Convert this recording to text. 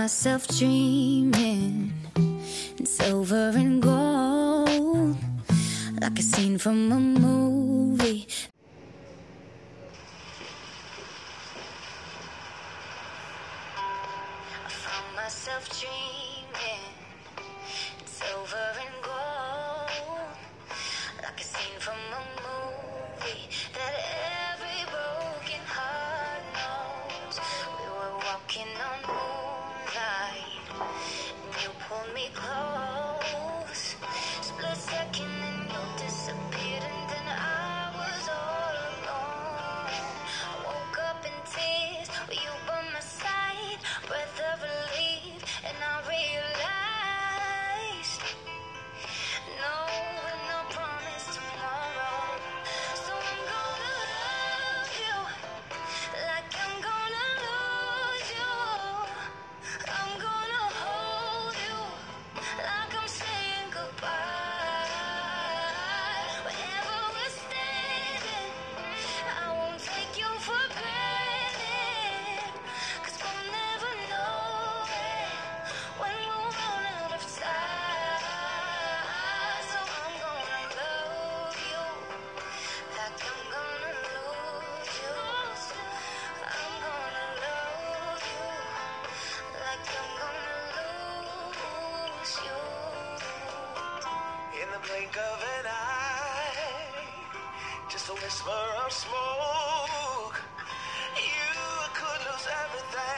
myself dreaming in silver and gold, like a scene from a movie. I found myself dreaming in silver and gold, like a scene from a movie that every broken heart knows. We were walking on moonlight, and you pulled me close. Split second and you disappeared, and then I was all alone. I woke up in tears with you by my side, breath of relief, and I realized no, no promise tomorrow. So I'm gonna love you like I'm gonna lose you. I'm gonna hold you like I'm saying goodbye. Wherever we're standing, I won't take you for granted, 'cause we'll never know it when we'll run out of time. So I'm gonna love you like I'm gonna lose you. I'm gonna love you like I'm gonna lose you. In the blink of an eye, just a whisper of smoke, you could lose everything.